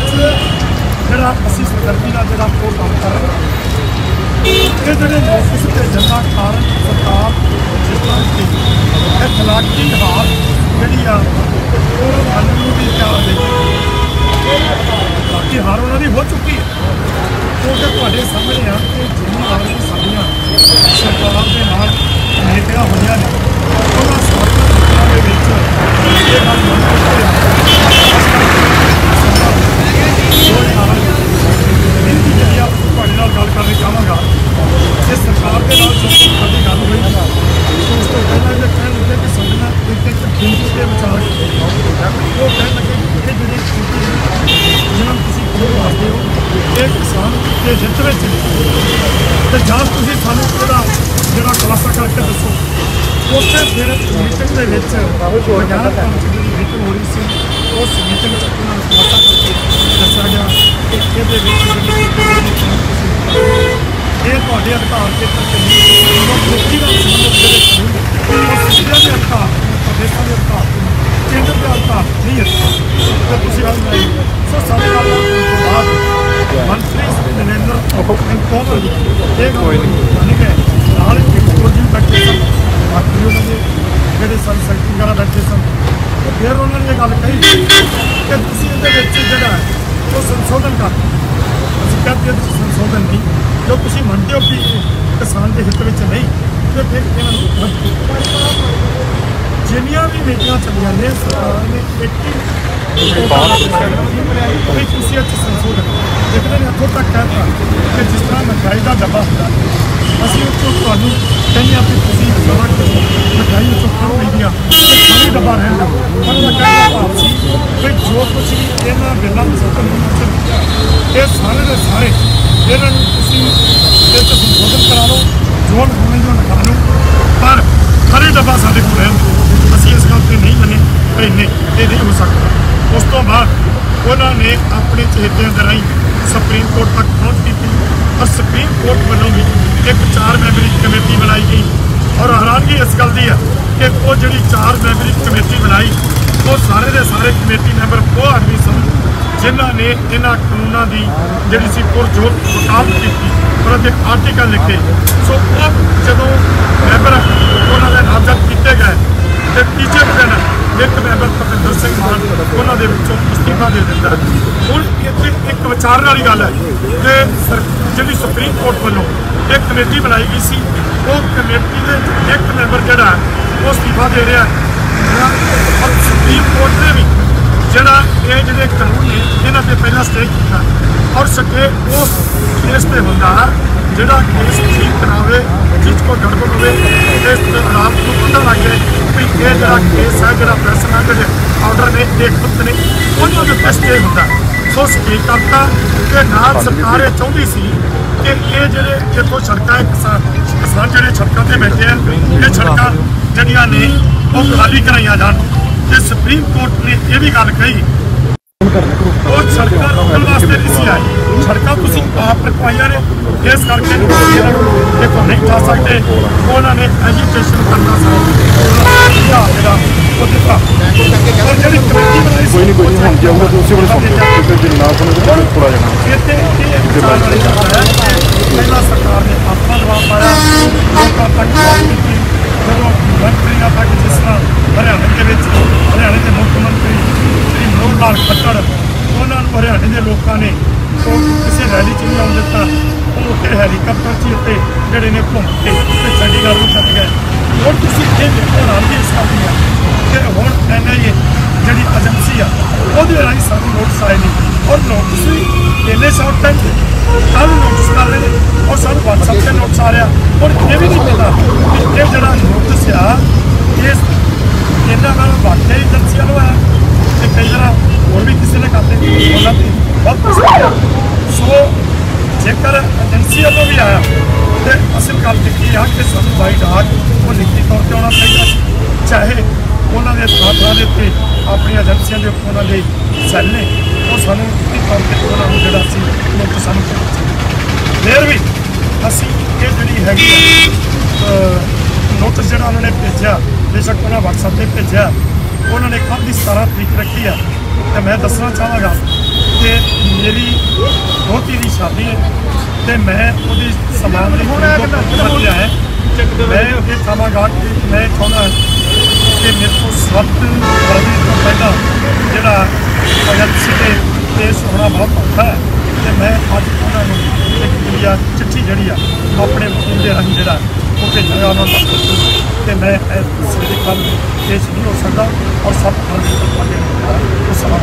ਜਿਹੜਾ ਅਸੀਂ ਸਰਗਰਮੀ ਦਾ ਜਿਹੜਾ ਉਹ ਕੰਮ ਕਰ ਰਹੇ ਹਾਂ। ਇਹ ਜਿਹੜੇ ਨੋਟਿਸ ਭੇਜਣ ਦਾ ਕਾਰਨ ਸਰਕਾਰ ਜਿਸ ਤਰ੍ਹਾਂ ਕਿ ਇਖਲਾਕੀ ਹਾਰ ਜਿਹੜੀ ਆ ਉਹ ਮੰਨ ਨੂੰ ਵੀ ਤਿਆਰ ਦੇ ਬਾਕੀ ਹਾਰ ਉਹਨਾਂ ਦੀ ਹੋ ਚੁੱਕੀ ਹੈ। ਕਿਉਂਕਿ ਤੁਹਾਡੇ ਸਾਹਮਣੇ ਆ ਕਿ ਜ਼ਿੰਮੇਵਾਰ ਸਾਡੀਆਂ ਸਰਕਾਰ ਦੇ ਨਾਲ ਨੀਤੀਆਂ ਹੋਈਆਂ ਨੇ ਉਹਨਾਂ ਸਾਰੀਆਂ ਦੇ ਵਿੱਚ ਇਹ ਗੱਲ ਮੰਨ ਜਿਹੜੀ ਆ ਤੁਹਾਡੇ ਨਾਲ ਗੱਲ ਕਰਨੀ ਚਾਹਾਂਗਾ ਕਿ ਸਰਕਾਰ ਦੇ ਨਾਲ ਜੋ ਸਾਡੀ ਗੱਲ ਹੋਈ ਉਸ ਤੋਂ ਪਹਿਲਾਂ ਇਹ ਕਹਿਣ ਲੱਗੇ ਕਿ ਸਾਡੇ ਨਾਲ ਇੱਕ ਖੇਤੀ ਦੇ ਵਿਚਾਰ ਉਹ ਕਹਿਣ ਲੱਗੇ ਕਿ ਇਹ ਜਿਹੜੀ ਖੇਤੀ ਜਿਹਨਾਂ ਨੂੰ ਤੁਸੀਂ ਖੋਲ ਵਾਸਤੇ ਹੋ ਇਹ ਕਿਸਾਨ ਦੇ ਹਿੱਤ ਵਿੱਚ ਤੇ ਜਾਂ ਤੁਸੀਂ ਸਾਨੂੰ ਇਹਦਾ ਜਿਹੜਾ ਖੁਲਾਸਾ ਕਰਕੇ ਦੱਸੋ। ਉੱਥੇ ਫਿਰ ਮੀਟਿੰਗ ਦੇ ਵਿੱਚ ਵਿਗਿਆਨਕ ਜਿਹੜੀ ਮੀਟਿੰਗ ਹੋ ਰਹੀ ਸੀ ਉਸ ਮੀਟਿੰਗ 'ਚ ਉਹਨਾਂ ਨੂੰ ਖੁਲਾਸਾ ਕਰਕੇ ਦੱਸਿਆ ਗਿਆ ਕਿ ਇਹਦੇ ਵਿੱਚ ਇਹ ਤੁਹਾਡੇ ਅਧਿਕਾਰ ਖੇਤਰ 'ਚ ਨਹੀਂ ਖੇਤੀ ਨਾਲ ਸੰਬੰਧਿਤ ਜਿਹੜੇ ਕਾਨੂੰਨ ਉਹ ਸੂਬਿਆਂ ਦੇ ਅਧਿਕਾਰ ਪ੍ਰਦੇਸ਼ਾਂ ਦੇ ਅਧਿਕਾਰ ਕੇਂਦਰ ਦੇ ਅਧਿਕਾਰ ਨਹੀਂ ਹੈ ਤੇ ਤੁਸੀਂ ਗੱਲ ਨਹੀਂ। ਸੋ ਸਾਡੇ ਨਾਲ ਬਾਅਦ ਮੰਤਰੀ ਨਰਿੰਦਰ ਕੌਰ ਇਹ ਗੱਲ ਨਹੀਂ ਹੈ ਨਾਲ ਇੱਕ ਜੀ ਬੈਠੇ ਸਨ ਬਾਕੀ ਉਹਨਾਂ ਦੇ ਜਿਹੜੇ ਸਨ ਸੈਕਟਰੀ ਵਗੈਰਾ ਬੈਠੇ ਸਨ ਤੇ ਫਿਰ ਉਹਨਾਂ ਨੇ ਇਹ ਗੱਲ ਕਹੀ ਕਿ ਤੁਸੀਂ ਇਹਦੇ ਵਿੱਚ ਜਿਹੜਾ ਉਹ ਸੰਸ਼ੋਧਨ ਕਰ ਅਸੀਂ ਕਹਿੰਦੇ ਸੰਸ਼ੋਧਨ ਨਹੀਂ ਜੋ ਤੁਸੀਂ ਮੰਨਦੇ ਹੋ ਕਿ ਕਿਸਾਨ ਦੇ ਹਿੱਤ ਵਿੱਚ ਨਹੀਂ ਤੇ ਫਿਰ ਇਹਨਾਂ ਨੂੰ ਜਿੰਨੀਆਂ ਵੀ ਨੀਤੀਆਂ ਚੱਲੀਆਂ ਨੇ ਸਰਕਾਰ ਨੇ ਇੱਕ ਹੀ ਤੁਸੀਂ ਅੱਜ ਸੰਸ਼ੋਧਨ ਜਿੱਦਾਂ ਇੱਥੋਂ ਤੱਕ ਕਹਿਤਾ ਕਿ ਜਿਸ ਤਰ੍ਹਾਂ ਮਠਿਆਈ ਦਾ ਡੱਬਾ ਹੁੰਦਾ ਅਸੀਂ ਉੱਥੋਂ ਤੁਹਾਨੂੰ ਕਹਿੰਦੇ ਹਾਂ ਕਿ ਤੁਸੀਂ ਸਾਰਾ ਮਠਿਆਈ ਉੱਥੋਂ ਖਾਣ ਲਈ ਆ ਖਾਲੀ ਡੱਬਾ ਰਹਿਣ ਦਾ ਪਰ ਮੈਂ ਕਹਿੰਦਾ ਭਾਵ ਸੀ ਕਿ ਜੋ ਕੁਝ ਵੀ ਇਹਨਾਂ ਬਿੱਲਾਂ ਨੂੰ ਇਹ ਸਾਰੇ ਦੇ ਸਾਰੇ ਇਹਨਾਂ ਨੂੰ ਤੁਸੀਂ ਇਹ ਤੋਂ ਸੰਸ਼ੋਧਨ ਕਰਾ ਲਓ ਜੋੜ ਹੋਣੇ ਜੋ ਲਗਾ ਲਓ ਪਰ ਖਾਲੀ ਡੱਬਾ ਸਾਡੇ ਕੋਲ ਰਹਿਣ ਅਸੀਂ ਇਸ ਗੱਲ 'ਤੇ ਨਹੀਂ ਮੰਨੇ ਕਿ ਨਹੀਂ ਇਹ ਨਹੀਂ ਹੋ ਸਕਦਾ। ਉਸ ਤੋਂ ਬਾਅਦ ਉਹਨਾਂ ਨੇ ਆਪਣੇ ਚਹੇਤਿਆਂ ਦੇ ਰਾਹੀਂ ਸੁਪਰੀਮ ਕੋਰਟ ਤੱਕ ਪਹੁੰਚ ਕੀਤੀ ਔਰ ਸੁਪਰੀਮ ਕੋਰਟ ਵੱਲੋਂ ਵੀ ਇੱਕ 4 ਮੈਂਬਰੀ ਕਮੇਟੀ ਬਣਾਈ ਗਈ ਔਰ ਹੈਰਾਨਗੀ ਇਸ ਗੱਲ ਦੀ ਆ ਕਿ ਉਹ ਜਿਹੜੀ 4 ਮੈਂਬਰੀ ਕਮੇਟੀ ਬਣਾਈ ਉਹ ਸਾਰੇ ਦੇ ਸਾਰੇ ਕਮੇਟੀ ਮੈਂਬਰ ਉਹ ਆਦਮੀ ਸਨ ਜਿਨ੍ਹਾਂ ਨੇ ਇਹਨਾਂ ਕਾਨੂੰਨਾਂ ਦੀ ਜਿਹੜੀ ਸੀ ਪੁਰਜੋਰ ਵਕਾਲਤ ਕੀਤੀ ਉਹਨਾਂ ਦੇ ਆਰਟੀਕਲ ਲਿਖੇ। ਸੋ ਉਹ ਜਦੋਂ ਮੈਂਬਰ ਉਹਨਾਂ ਦੇ ਨਾਮਜ਼ਦ ਕੀਤੇ ਗਏ ਤੇ ਤੀਜੇ ਦਿਨ ਇੱਕ ਮੈਂਬਰ ਭੁਪਿੰਦਰ ਸਿੰਘ ਮਾਨ ਉਹਨਾਂ ਦੇ ਵਿੱਚੋਂ ਅਸਤੀਫਾ ਦੇ ਦਿੰਦਾ। ਹੁਣ ਇੱਥੇ ਇੱਕ ਵਿਚਾਰਨ ਵਾਲੀ ਗੱਲ ਹੈ ਕਿ ਜਿਹੜੀ ਸੁਪਰੀਮ ਕੋਰਟ ਵੱਲੋਂ ਇੱਕ ਕਮੇਟੀ ਬਣਾਈ ਗਈ ਸੀ ਉਹ ਕਮੇਟੀ ਦੇ ਇੱਕ ਮੈਂਬਰ ਜਿਹੜਾ ਉਹ ਅਸਤੀਫਾ ਦੇ ਰਿਹਾ ਔਰ ਸੁਪਰੀਮ ਕੋਰਟ ਨੇ ਵੀ ਜਿਹੜਾ ਇਹ ਜਿਹੜੇ ਕਾਨੂੰਨ ਨੇ ਇਹਨਾਂ ਤੇ ਪਹਿਲਾਂ ਸਟੇ ਕੀਤਾ ਔਰ ਸਕੇ ਉਸ ਕੇਸ ਤੇ ਹੁੰਦਾ ਜਿਹੜਾ ਕੇਸ ਠੀਕ ਕਰਾਵੇ ਜਿਸ ਕੋ ਗੜਬੜ ਹੋਵੇ ਇਸ ਅਦਾਲਤ ਨੂੰ ਪਤਾ ਲੱਗ ਜਾਏ ਵੀ ਇਹ ਜਿਹੜਾ ਕੇਸ ਹੈ ਜਿਹੜਾ ਫੈਸਲਾ ਜਿਹੜੇ ਆਰਡਰ ਨੇ ਦੇਖਤ ਨੇ ਉਹਨਾਂ ਦੇ ਉੱਤੇ ਸਟੇ ਹੁੰਦਾ। ਸੋ ਸਟੇ ਕਰਤਾ ਕਿ ਨਾਲ ਸਰਕਾਰ ਇਹ ਚਾਹੁੰਦੀ ਸੀ ਕਿ ਇਹ ਜਿਹੜੇ ਇੱਥੋਂ ਸੜਕਾਂ ਕਿਸਾਨ ਜਿਹੜੇ ਸੜਕਾਂ ਤੇ ਬੈਠੇ ਆ ਇਹ ਸੜਕਾਂ ਜਿਹੜੀਆਂ ਨੇ ਉਹ ਖਾਲੀ ਕਰਾਈਆਂ ਜਾਣ ਤੇ ਸੁਪਰੀਮ ਕੋਰਟ ਨੇ ਇਹ ਵੀ ਗੱਲ ਕਹੀ ਉਹ ਸੜਕਾਂ ਰੋਕਣ ਵਾਸਤੇ ਨਹੀਂ ਸੀ ਆਈ ਸੜਕਾਂ ਤੁਸੀਂ ਆਪ ਰਖਵਾਈਆਂ ਨੇ ਇਸ ਕਰਕੇ ਦੇਖੋ ਨਹੀਂ ਜਾ ਸਕਦੇ ਉਹਨਾਂ ਨੇ ਐਜੂਕੇਸ਼ਨ ਕਰਨਾ ਜਿਹੜਾ ਉਹ ਦਿੱਤਾ ਔਰ ਜਿਹੜੀ ਕਮੇਟੀ ਬਣਾਈ ਸੀ ਕੋਈ ਨਹੀਂ ਹੁਣ ਜਾਊਗਾ ਤਾਂ ਉਸੇ ਵੇਲੇ ਸੁਣਦੇ ਜੇ ਨਾ ਸੁਣੋਗੇ ਥੋੜਾ ਜਾਣਾ ਇੱਥੇ ਇਹ ਵਿਚਾਰ ਵਾਲੀ ਗੱਲ ਹੈ ਪਹਿਲਾਂ ਸਰਕਾਰ ਨੇ ਆਪਣਾ ਦਬਾਅ ਪਾਇਆ ਲੋਕਾਂ ਤੱਕ ਗੱਲ ਕੀਤੀ ਜਦੋਂ ਮੰਤਰੀਆਂ ਤੱਕ ਜਿਸ ਤਰ੍ਹਾਂ ਹਰਿਆਣੇ ਦੇ ਵਿੱਚ ਹਰਿਆਣੇ ਦੇ ਮੁੱਖ ਮੰਤਰੀ ਸ਼੍ਰੀ ਮਨੋਹਰ ਲਾਲ ਖੱਟੜ ਉਹਨਾਂ ਨੂੰ ਹਰਿਆਣੇ ਦੇ ਲੋਕਾਂ ਨੇ ਉਹ ਕਿਸੇ ਰੈਲੀ 'ਚ ਨਹੀਂ ਆਉਣ ਦਿੱਤਾ ਉਹ ਉੱਥੇ ਹੈਲੀਕਾਪਟਰ 'ਚ ਉੱਤੇ ਜਿਹੜੇ ਨੇ ਘੁੰਮ ਕੇ ਤੇ ਚੰਡੀਗੜ੍ਹ ਨੂੰ ਚੱਲ ਗਏ। ਹੁਣ ਤੁਸੀਂ ਇਹ ਦੇਖੋ ਹੈਰਾਨਗੀ ਇਸ ਗੱਲ ਦੀ ਹੈ ਕਿ ਹੁਣ NIA ਜਿਹੜੀ ਏਜੰਸੀ ਆ ਉਹਦੇ ਰਾਹੀਂ ਸਾਨੂੰ ਨੋਟਿਸ ਆਏ ਨੇ ਔਰ ਨੋਟਿਸ ਵੀ ਇੰਨੇ ਸ਼ਾਰਟ ਟਾਈਮ 'ਚ ਕੱਲ੍ਹ ਨੋਟਿਸ ਕਰ ਰਹੇ ਨੇ ਔਰ ਸਾਨੂੰ WhatsApp 'ਤੇ ਨੋਟਿਸ ਆ ਰਿਹਾ। ਹੁਣ ਇਹ ਵੀ ਨਹੀਂ ਪਤਾ ਕਿ ਇਹ ਜਿਹੜਾ ਨੋਟਿਸ ਆ ਇਸ ਇਹਨਾਂ ਨਾਲ ਵਾਕਿਆ ਏਜੰਸੀਆਂ ਨੂੰ ਆਇਆ ਤੇ ਕਈ ਵਾਰ ਹੋਰ ਵੀ ਕਿਸੇ ਨੇ ਕਰਦੇ ਉਹਨਾਂ ਤੇ ਬਹੁਤ ਕੁਛ ਸੋ ਜੇਕਰ ਏਜੰਸੀ ਵੱਲੋਂ ਵੀ ਆਇਆ ਤੇ ਅਸਲ ਗੱਲ ਕੀਤੀ ਆ ਕਿ ਸਾਨੂੰ ਬਾਈ ਡਾਕ ਉਹ ਲਿਖਤੀ ਤੌਰ ਤੇ ਆਉਣਾ ਚਾਹੀਦਾ ਚਾਹੇ ਉਹਨਾਂ ਦੇ ਥਾਂ ਦੇ ਉੱਤੇ ਆਪਣੀਆਂ ਏਜੰਸੀਆਂ ਦੇ ਉਹਨਾਂ ਦੇ ਸੈੱਲ ਨੇ ਉਹ ਸਾਨੂੰ ਲਿਖਤੀ ਤੌਰ ਤੇ ਉਹਨਾਂ ਨੂੰ ਜਿਹੜਾ ਸੀ ਨੋਟਿਸ ਸਾਨੂੰ ਫਿਰ ਵੀ ਅਸੀਂ ਇਹ ਜਿਹੜੀ ਹੈਗੀ ਨੋਟਿਸ ਜਿਹੜਾ ਉਹਨਾਂ ਨੇ ਭੇਜਿਆ ਬੇਸ਼ੱਕ ਉਹਨਾਂ WhatsApp 'ਤੇ ਭੇਜਿਆ ਉਹਨਾਂ ਨੇ ਕੱਲ੍ਹ ਦੀ 17 ਤਰੀਕ ਰੱਖੀ ਆ ਤੇ ਮੈਂ ਦੱਸਣਾ ਚਾਹਾਂਗਾ ਕਿ ਸ਼ਾਦੀ ਹੈ ਤੇ ਮੈਂ ਉਹਦੀ ਸਮਾਨ ਦੀ ਆਇਆ ਮੈਂ ਇਹ ਚਾਹਾਂਗਾ ਕਿ ਮੈਂ ਚਾਹੁੰਦਾ ਕਿ ਮੇਰੇ ਤੋਂ 7 ਫਰਵਰੀ ਤੋਂ ਪਹਿਲਾਂ ਜਿਹੜਾ ਐਲਸੀ ਦੇ ਪੇਸ਼ ਹੋਣਾ ਬਹੁਤ ਔਖਾ ਹੈ ਤੇ ਮੈਂ ਅੱਜ ਉਹਨਾਂ ਨੂੰ ਇੱਕ ਜਿਹੜੀ ਚਿੱਠੀ ਜਿਹੜੀ ਆ ਆਪਣੇ ਵਕੀਲ ਦੇ ਰਾਹੀਂ ਜਿਹੜਾ ਉਹ ਭੇਜਾਂਗਾ ਉਹਨਾਂ ਨੂੰ ਤੇ ਮੈਂ ਸਵੇਰੇ ਕੱਲ੍ਹ ਪੇਸ਼ ਨਹੀਂ ਹੋ ਸਕਦਾ ਔਰ 7 ਫਰਵਰੀ ਤੱਕ ਅੱਗੇ ਉਸ ਸਮਾਂ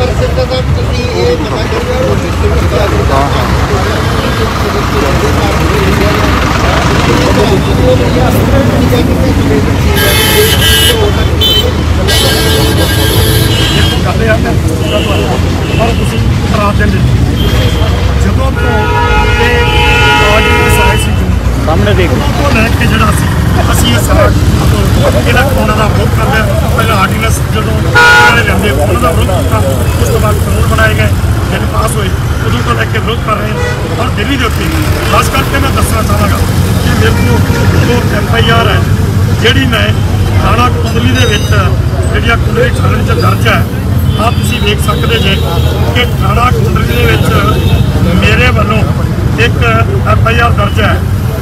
ਕਰਦੇ ਆ ਪਰ ਤੁਸੀਂ ਕਰਾ ਦਿੰਦੇ ਜਦੋਂ ਤੋਂ ਇਹ ਆਏ ਸੀ ਸਾਹਮਣੇ ਦੇਖ ਤੋਂ ਲੈ ਕੇ ਜਿਹੜਾ ਅਸੀਂ ਇਹ ਸਾਰਾ ਇਹਦਾ ਉਹਨਾਂ ਦਾ ਵਿਰੋਧ ਕਰਦੇ ਹਾਂ। ਪਹਿਲਾਂ ਆਰਡੀਨੈਂਸ ਜਦੋਂ ਇਹਨਾਂ ਨੇ ਲਿਆਂਦੇ ਉਹਨਾਂ ਦਾ ਵਿਰੋਧ ਕੀਤਾ, ਉਸ ਤੋਂ ਬਾਅਦ ਕਾਨੂੰਨ ਬਣਾਏ ਗਏ ਜਿਹੜੇ ਪਾਸ ਹੋਏ ਉਦੋਂ ਤੋਂ ਲੈ ਕੇ ਵਿਰੋਧ ਕਰ ਰਹੇ ਹਾਂ। ਔਰ ਦਿੱਲੀ ਦੇ ਉੱਤੇ ਖਾਸ ਕਰਕੇ ਮੈਂ ਦੱਸਣਾ ਚਾਹਾਂਗਾ ਕਿ ਮੇਰੇ ਕੋਲ ਜੋ FIR ਹੈ ਜਿਹੜੀ ਮੈਂ ਥਾਣਾ ਕੁੰਡਲੀ ਦੇ ਵਿੱਚ ਜਿਹੜੀਆਂ ਕੁੰਡਲੀ ਥਾਣੇ 'ਚ ਦਰਜ ਹੈ ਆਹ ਤੁਸੀਂ ਵੇਖ ਸਕਦੇ ਜੇ ਕਿ ਥਾਣਾ ਕੁੰਡਲੀ ਦੇ ਵਿੱਚ ਮੇਰੇ ਵੱਲੋਂ ਇੱਕ FIR ਦਰਜ ਹੈ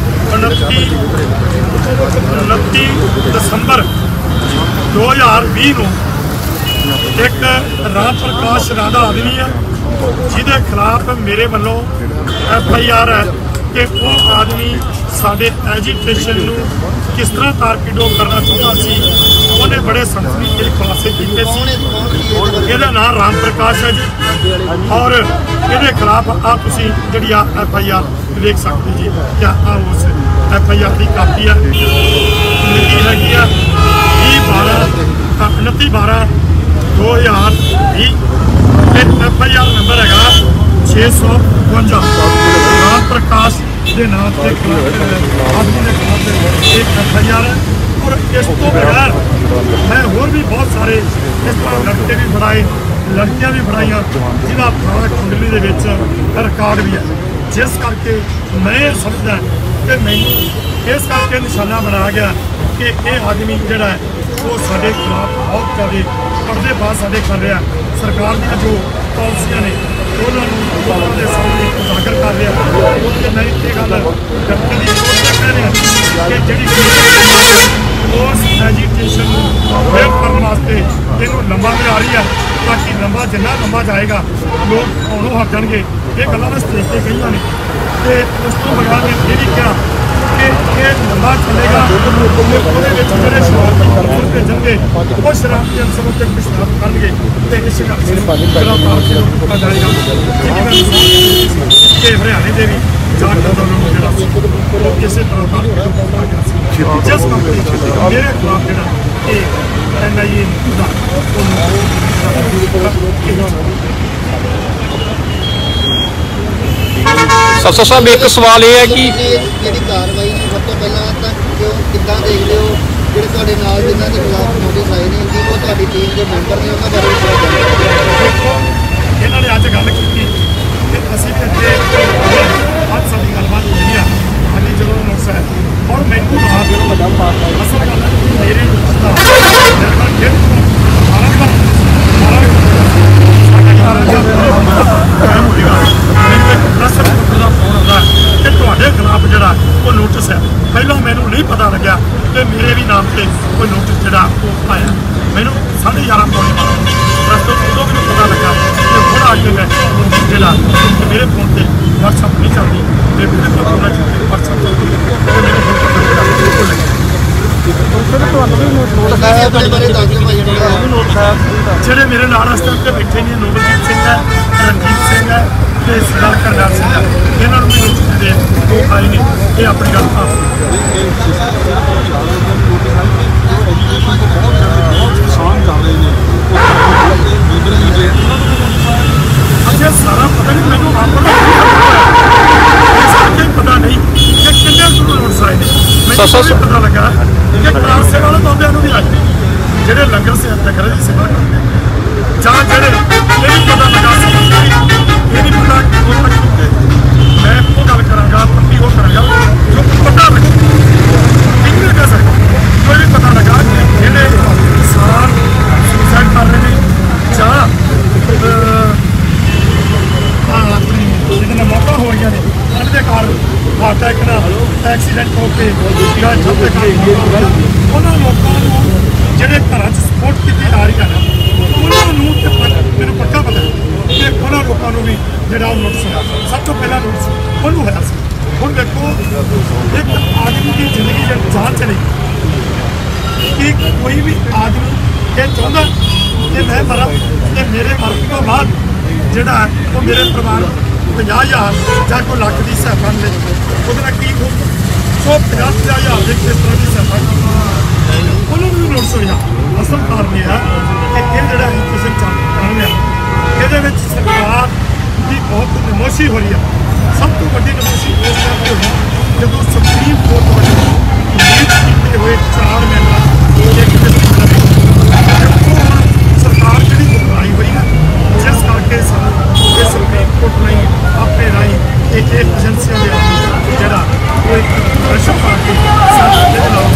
29 ਦਸੰਬਰ 2020 ਨੂੰ ਇੱਕ ਰਾਮ ਪ੍ਰਕਾਸ਼ ਰਾਧਾ ਆਦਮੀ ਹੈ ਜਿਹਦੇ ਖਿਲਾਫ ਮੇਰੇ ਵੱਲੋਂ FIR ਹੈ ਕਿ ਉਹ ਆਦਮੀ ਸਾਡੇ ਐਜੀਟੇਸ਼ਨ ਨੂੰ ਕਿਸ ਤਰ੍ਹਾਂ ਤਾਰਕੀਡੋ ਕਰਨਾ ਚਾਹੁੰਦਾ ਸੀ। ਉਹਨੇ ਬੜੇ ਸੰਸਦੀ ਖੁਲਾਸੇ ਕੀਤੇ ਸੀ। ਇਹਦਾ ਨਾਮ ਰਾਮ ਪ੍ਰਕਾਸ਼ ਹੈ ਜੀ ਔਰ ਇਹਦੇ ਖਿਲਾਫ ਆ ਤੁਸੀਂ ਜਿਹੜੀ ਆ FIR ਦੇਖ ਸਕਦੇ ਜੀ ਕਿ ਆ ਉਸ FIR ਦੀ ਕਾਪੀ ਆ ਲਿਖੀ ਹੈਗੀ ਆ 29/12/2020 ਤੇ FIR ਨੰਬਰ ਹੈਗਾ 652 ਰਾਮ ਪ੍ਰਕਾਸ਼ ਦੇ ਨਾਮ ਤੇ ਆਦਮੀ ਦੇ ਖਿਲਾਫ ਇੱਕ FIR ਹੈ। ਔਰ ਇਸ ਤੋਂ ਬਗੈਰ ਮੈਂ ਹੋਰ ਵੀ ਬਹੁਤ ਸਾਰੇ ਇਸ ਤਰ੍ਹਾਂ ਲੜਕੇ ਵੀ ਫੜਾਏ ਲੜਕੀਆਂ ਵੀ ਫੜਾਈਆਂ ਜਿਹਦਾ ਥਾਣਾ ਕੁੰਡਲੀ ਦੇ ਵਿੱਚ ਰਿਕਾਰਡ ਵੀ ਹੈ। ਜਿਸ ਕਰਕੇ ਮੈਂ ਇਹ ਸਮਝਦਾ ਕਿ ਮੈਨੂੰ ਇਸ ਕਰਕੇ ਨਿਸ਼ਾਨਾ ਬਣਾਇਆ ਗਿਆ ਕਿ ਇਹ ਆਦਮੀ ਜਿਹੜਾ ਹੈ ਉਹ ਸਾਡੇ ਖਿਲਾਫ ਬਹੁਤ ਜ਼ਿਆਦਾ ਪਰਦੇ ਬਾਅਦ ਸਾਡੇ ਕਰ ਰਿਹਾ। ਸਰਕਾਰ ਦੀਆਂ ਜੋ ਪਾਲਿਸੀਆਂ ਨੇ ਉਹਨਾਂ ਨੂੰ ਲੋਕਾਂ ਦੇ ਸਾਹਮਣੇ ਉਜਾਗਰ ਕਰ ਰਿਹਾ ਤੇ ਮੈਂ ਇਹ ਗੱਲ ਡਾਕਟਰ ਦੀ ਕਹਿ ਰਿਹਾ ਕਿ ਜਿਹੜੀ ਉਸ ਐਜੀਟੇਸ਼ਨ ਨੂੰ ਫੇਰ ਕਰਨ ਵਾਸਤੇ ਇਹਨੂੰ ਲੰਬਾ ਲਿਆ ਰਹੀ ਹੈ ਤਾਂ ਕਿ ਲੰਬਾ ਜਿੰਨਾ ਲੰਬਾ ਜਾਏਗਾ ਲੋਕ ਆਉਣੋਂ ਹਟ ਜਾਣਗੇ। ਇਹ ਗੱਲਾਂ ਮੈਂ ਸਟੇਜ ਤੇ ਕਹੀਆਂ ਨੇ ਤੇ ਉਸ ਤੋਂ ਬਗੈਰ ਮੈਂ ਇਹ ਵੀ ਕਿਹਾ ਕਿ ਇਹ ਲੰਬਾ ਚੱਲੇਗਾ ਉਹਦੇ ਵਿੱਚ ਜਿਹੜੇ ਸ਼ਰਾਰਤੀ ਕਾਨੂੰਨ ਭੇਜਣਗੇ ਉਹ ਸ਼ਰਾਰਤੀ ਅਨਸਰ ਉੱਤੇ ਪਿਸ਼ਾਬ ਕਰਨਗੇ ਤੇ ਇਸ ਗੱਲ ਨੂੰ ਗ੍ਰਿਫਤਾਰ ਕੀਤਾ ਜਾਏਗਾ। ਕਿ ਹਰਿਆਣੇ ਦੇ ਵੀ ਜਾਟ ਅੰਦੋਲਨ ਨੂੰ ਜਿਹੜਾ ਸੀ ਉਹ ਕਿਸੇ ਤਰ੍ਹਾਂ ਦਾ ਜਿਸ ਕੰਪਨੀ ਮੇਰੇ ਖਿਲਾਫ ਜਿਹੜਾ ਇਹ NIA ਦਾ ਸਰ ਸਾਹਿਬ ਇੱਕ ਸਵਾਲ ਇਹ ਹੈ ਕਿ ਜਿਹੜੀ ਕਾਰਵਾਈ ਨੂੰ ਸਭ ਤੋਂ ਪਹਿਲਾਂ ਤਾਂ ਕਿੱਦਾਂ ਦੇਖਦੇ ਹੋ ਜਿਹੜੇ ਤੁਹਾਡੇ ਨਾਲ ਜਿਨ੍ਹਾਂ ਦੇ ਖਿਲਾਫ ਨੋਟਿਸ ਆਏ ਨੇ ਕਿ ਉਹ ਤੁਹਾਡੀ ਟੀਮ ਦੇ ਮੈਂਬਰ ਨੇ ਉਹਨਾਂ ਬਾਰੇ ਇਹਨਾਂ ਨੇ ਅੱਜ ਗੱਲ ਕੀਤੀ ਕਿ ਅਸੀਂ ਵੀ ਅੱਗੇ ਅੱਜ ਸਾਡੀ ਗੱਲਬਾਤ ਹੋਈ ਆ ਹਾਂਜੀ ਜਦੋਂ ਨੋਟਿਸ ਹੈ ਔਰ ਮੈਨੂੰ ਅਸਲ ਗੱਲ ਹੈ ਕਿ ਮੇਰੇ ਤੁਹਾਡੇ ਖਿਲਾਫ ਜਿਹੜਾ ਉਹ ਨੋਟਿਸ ਹੈ ਪਹਿਲਾਂ ਮੈਨੂੰ ਨਹੀਂ ਪਤਾ ਲੱਗਿਆ ਕਿ ਮੇਰੇ ਵੀ ਨਾਮ ਤੇ ਕੋਈ ਨੋਟਿਸ ਜਿਹੜਾ ਉਹ ਆਇਆ ਮੈਨੂੰ 11:30 ਪੌਣੇ ਪ੍ਰਸਤੁਤ ਉਦੋਂ ਮੈਨੂੰ ਪਤਾ ਲੱਗਾ ਕਿ ਹੁਣ ਆ ਕੇ ਮੈਂ ਜਿਹੜਾ ਮੇਰੇ ਫੋਨ ਤੇ WhatsApp ਨਹੀਂ ਚੱਲਦੀ ਤੇ ਮੇਰੇ ਕੋਲ WhatsApp ਚੱਲਦੀ ਮੇਰੇ ਫੋਨ ਤੇ ਜਿਹੜੇ ਮੇਰੇ ਨਾਲ ਇਸ ਟਾਈਮ ਤੇ ਬੈਠੇ ਨੇ ਨੋਬਲਜੀਤ ਸਿੰਘ ਹੈ ਰਣਜੀਤ ਸਿੰਘ ਹੈ ਤੇ ਸਰਦਾਰ ਕਰਨਾਲ ਸਿੰਘ ਹੈ ਇਹਨਾਂ ਨੂੰ ਵੀ ਨੋਟਿਸ ਦੇ ਉਹ ਆਏ ਨੇ ਇਹ ਆਪਣੀ ਗੱਲ ਅੱਛਾ ਸਾਰਾ ਪਤਾ ਨਹੀਂ ਮੈਨੂੰ ਆਪਣਾ ਪਤਾ ਨਹੀਂ ਕਿ ਕਿੰਨੇ ਨੋਟਿਸ ਆਏ ਨੇ ਮੈਨੂੰ ਪਤਾ ਲੱਗਾ ਕਿ ਕਲਾਸੇ ਵਾਲੇ ਬੰਦਿਆਂ ਨੂੰ ਵੀ ਆਏ ਨੇ ਜਿਹੜੇ ਲੰਗਰ ਸੇ ਲੰਗਰ ਦੀ ਸੇਵਾ ਕਰਦੇ ਜਾਂ ਜਿਹੜੇ ਇਹ ਵੀ ਪਤਾ ਲੱਗਾ ਸੀ ਇਹ ਨਹੀਂ ਪਤਾ ਕਿ ਉਹ ਤੱਕ ਮੈਂ ਉਹ ਗੱਲ ਕਰਾਂਗਾ ਪੱਕੀ ਉਹ ਕਰਾਂਗਾ ਜੋ ਪਤਾ ਲੱਗੇ ਕਿੰਨੇ ਕਹਿ ਸਕਦੇ ਕੋਈ ਵੀ ਪਤਾ ਲੱਗਾ ਕਿ ਜਿਹੜੇ ਕਿਸਾਨ ਸੁਸਾਈਡ ਕਰ ਰਹੇ ਨੇ ਜਾਂ ਆਪਣੀ ਜਿਹਦੇ ਨਾਲ ਮੌਤਾਂ ਹੋ ਰਹੀਆਂ ਨੇ ਕਾਰਨ ਹਾਰਟ ਅਟੈਕ ਨਾਲ ਐਕਸੀਡੈਂਟ ਹੋ ਕੇ ਜਾਂ ਛੋਟੇ ਕਾਰਨ ਉਹਨਾਂ ਲੋਕਾਂ ਨੂੰ ਜਿਹੜੇ ਘਰਾਂ 'ਚ ਸਪੋਰਟ ਕੀਤੀ ਜਾ ਰਹੀ ਹੈ ਨਾ ਉਹਨਾਂ ਨੂੰ ਤੇ ਮੈਨੂੰ ਪੱਕਾ ਪਤਾ ਕਿ ਉਹਨਾਂ ਲੋਕਾਂ ਨੂੰ ਵੀ ਜਿਹੜਾ ਉਹ ਨੋਟਿਸ ਹੋਇਆ ਸਭ ਤੋਂ ਪਹਿਲਾਂ ਨੋਟਿਸ ਉਹਨੂੰ ਹੋਇਆ ਸੀ। ਹੁਣ ਦੇਖੋ ਇੱਕ ਆਦਮੀ ਦੀ ਜ਼ਿੰਦਗੀ ਜਿਹੜੀ ਜਾਨ ਚਲੀ ਕਿ ਕੋਈ ਵੀ ਆਦਮੀ ਇਹ ਚਾਹੁੰਦਾ ਕਿ ਮੈਂ ਮਰਾਂ ਤੇ ਮੇਰੇ ਮਰਨ ਤੋਂ ਬਾਅਦ ਜਿਹੜਾ ਉਹ ਮੇਰੇ ਪਰਿਵਾਰ ਨੂੰ 50,000 ਜਾਂ ਕੋਈ ਲੱਖ ਦੀ ਸਹਾਇਤਾ ਮਿਲੇ ਉਹਦੇ ਨਾਲ ਕੀ ਹੋਊਗਾ। ਸੋ 50,000 ਦੇ ਖੇਤਰ ਦੀ ਸਹਾਇਤਾ ਉਹਨਾਂ ਨੂੰ ਵੀ ਨੋਟਿਸ ਹੋਇਆ। ਅਸਲ ਕਾਰਨ ਇਹ ਹੈ ਕਿ ਇਹ ਜਿਹੜਾ ਇਨਕਲੂਸਿਵ ਚੱਲ ਰਿਹਾ ਇਹਦੇ ਵਿੱਚ ਸਰਕਾਰ ਦੀ ਬਹੁਤ ਨਮੋਸ਼ੀ ਹੋ ਰਹੀ ਹੈ। ਸਭ ਤੋਂ ਵੱਡੀ ਨਮੋਸ਼ੀ ਉਸ ਟਾਈਮ ਤੇ ਹੋਈ ਜਦੋਂ ਸੁਪਰੀਮ ਕੋਰਟ ਵੱਲੋਂ ਲੀਡ ਕੀਤੇ ਹੋਏ 4 ਮੈਂਬਰਾਂ ਇੱਕ ਸਰਕਾਰ ਜਿਹੜੀ ਘਬਰਾਈ ਹੋਈ ਹੈ ਜਿਸ ਕਰਕੇ ਸਾਨੂੰ ਇਹ ਸੁਪਰੀਮ ਕੋਰਟ ਰਾਹੀਂ ਆਪਣੇ ਰਾਹੀਂ ਇਹ ਏਜੰਸੀਆਂ ਦੇ ਜਿਹੜਾ ਉਹ ਇੱਕ ਪ੍ਰੈਸ਼ਰ ਪਾ ਕੇ ਸਾਡੇ ਦੇ ਨਾਲ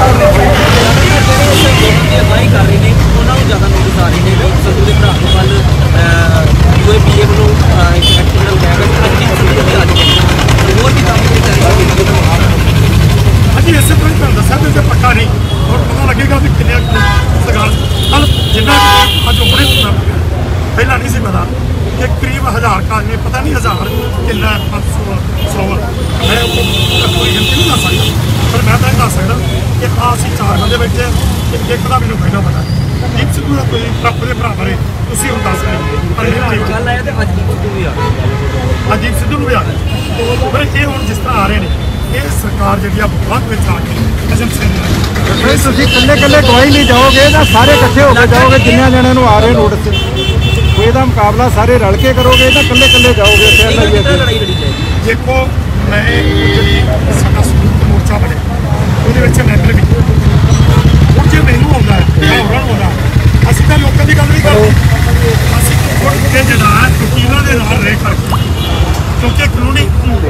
ਅਗਵਾਈ ਕਰ ਰਹੇ ਨੇ ਉਹਨਾਂ ਨੂੰ ਜ਼ਿਆਦਾ ਨੋਟਿਸ ਆ ਰਹੇ ਨੇ ਵੀ ਸੰਧੂ ਦੇ ਭਰਾ ਨੂੰ ਕੱਲ੍ਹ UAPA ਵੱਲੋਂ ਇੱਕ ਐਕਸੀਡੈਂਟ ਹੋਇਆ ਹੈ ਅੱਜ ਦੀ ਮਸੂਲੀ ਦੇ ਅੱਜ ਹੋਰ ਵੀ ਕੰਮ ਦੇ ਚਾਹੀਦਾ ਹਾਂਜੀ ਇਸੇ ਤਰ੍ਹਾਂ ਹੀ ਤੁਹਾਨੂੰ ਦੱਸਿਆ ਤੇ ਪੱਕਾ ਨਹੀਂ ਹੁਣ ਪਤਾ ਲੱਗੇਗਾ ਵੀ ਕਿੰਨੇ ਸਗਾਲ ਕੱਲ ਜਿੰਨਾ ਅੱਜ ਹੁਣੇ ਸੁਣਾ ਪਹਿਲਾਂ ਨਹੀਂ ਸੀ ਪਤਾ ਕਿ ਕਰੀਬ 1000 ਕਾਲਨੀ ਪਤਾ ਨਹੀਂ 1000 ਕਿੰਨਾ 500 100 ਮੈਂ ਕੋਈ ਗਿਣਤੀ ਨਹੀਂ ਦੱਸ ਸਕਦਾ ਪਰ ਮੈਂ ਤਾਂ ਇਹ ਦੱਸ ਸਕਦਾ ਕਿ ਅਸੀਂ 4 ਬੰਦੇ ਬੈਠੇ ਤੇ ਇੱਕ ਦਾ ਮੈਨੂੰ ਪਹਿਲਾਂ ਪਤਾ ਦੀਪ ਸਿੱਧੂ ਦਾ ਕੋਈ ਰੱਬ ਦੇ ਭਰਾ ਬਾਰੇ ਤੁਸੀਂ ਹੁਣ ਦੱਸ ਰਹੇ ਪਰ ਇਹ ਗੱਲ ਆਇਆ ਤੇ ਅੱਜ ਦੀ ਸਿੱਧੂ ਵੀ ਆ ਅਜੀਬ ਸਿੱਧੂ ਨੂੰ ਵੀ ਆ ਗਏ ਪਰ ਇਹ ਹੁਣ ਜਿਸ ਤਰ੍ਹਾਂ ਆ ਰਹੇ ਨੇ ਇਹ ਸਰਕਾਰ ਜਿਹੜੀ ਆ ਬਾਅਦ ਵਿੱਚ ਆ ਕੇ ਏਜੰਸੀ ਨਹੀਂ ਤੁਸੀਂ ਇਕੱਲੇ ਗਵਾਹੀ ਨਹੀਂ ਜਾਓਗੇ ਤਾਂ ਸਾਰੇ ਇਕੱਠੇ ਹੋ ਕੇ ਜਾਓਗੇ ਜਿੰਨਿਆਂ ਜਣਿਆਂ ਨੂੰ ਆ ਰਹੇ ਨੋਟਿਸ ਕੋਈ ਦਾ ਮੁਕਾਬਲਾ ਸਾਰੇ ਰਲ ਕੇ ਕਰੋਗੇ ਤਾਂ ਇਕੱਲੇ ਜਾਓਗੇ ਲੜਾਈ ਲੜੀ ਜਾਏਗੀ। ਦੇਖੋ ਮੈਂ ਜਿਹੜੀ ਸਾਡਾ ਸੰਯੁਕਤ ਮੋਰਚਾ ਬਣਿਆ ਉਹਦੇ ਵਿੱਚ ਮੈਂਬਰ ਵੀ ਹੁਣ ਜੇ ਮੈਨੂੰ ਆਉਂਦਾ ਹੈ ਜਾਂ ਹੋਰਾਂ ਨੂੰ ਆਉਂਦਾ ਅਸੀਂ ਤਾਂ ਲੋਕਾਂ ਦੀ ਗੱਲ ਨਹੀਂ ਕਰਦੇ ਅਸੀਂ ਹੁਣ ਕੇ ਜਿਹੜਾ ਵਕੀਲਾਂ ਦੇ ਨਾਲ ਰਹਿ ਕਰਕੇ ਕਿਉਂਕਿ ਕਾਨੂੰਨੀ